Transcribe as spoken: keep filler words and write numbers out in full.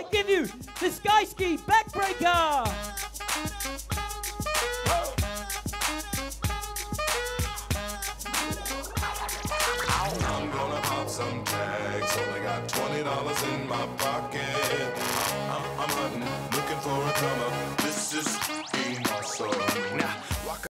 I give you the Sky Ski Backbreaker. I'm gonna pop some tags. Only got twenty dollars in my pocket.